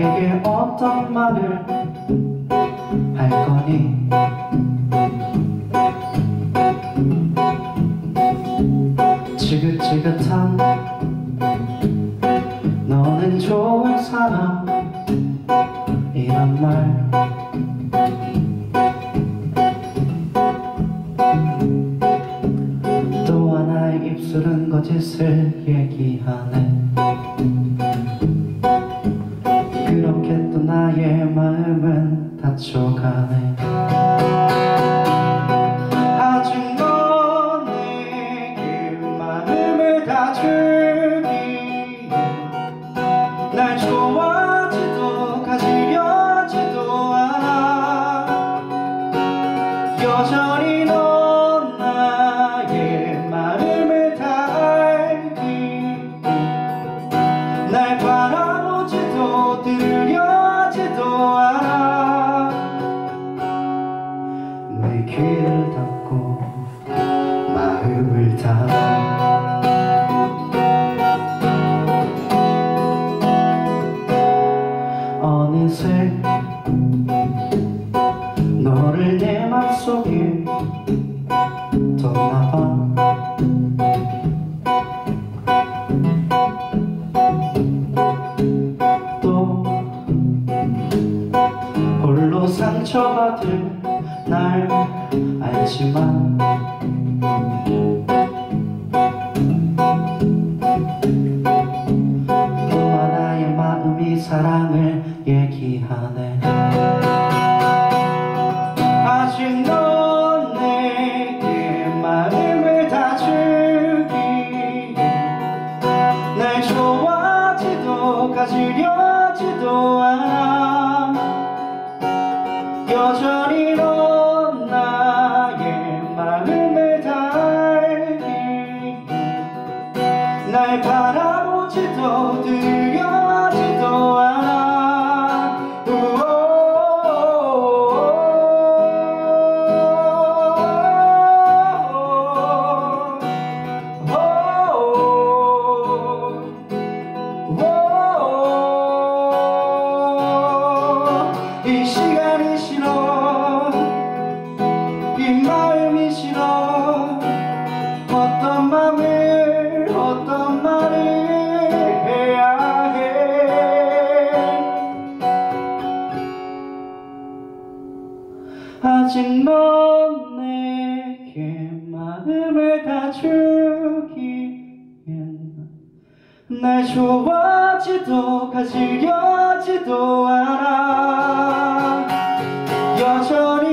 나에게 어떤 말을 할 거니? 지긋지긋한 너는 좋은 사람 이런 말 또 하나의 입술은 거짓을 얘기하네. 그렇게 또 나의 마음은 다쳐가네. 아직 넌 내게 마음을 다 주기에 날 좋아하지도 가지려지도 않아. 여전히 넌 나의 마음을 다 알기에 날 바라보지도 들으려지도 않아. 내 귀를 닫고 마음을 닫아. 어느새 너를 내 맘속에 뒀나봐. 또 홀로 상처받을 날 알지만 또 하나의 마음이 사랑을 얘기하네. 아직 넌 내게 마음을 다 주기에 날 좋아하지도 가지려지도 않아. 여전히 넌 나의 마음을 다 알기에 날 바라보지도 들여지도 않아. 이 시간이 싫어, 이 마음이 싫어. 어떤 말을 해야 해. 아직 넌 내게 마음을 다 주기엔 날 좋아하지도 가지려지도 않아. 여전히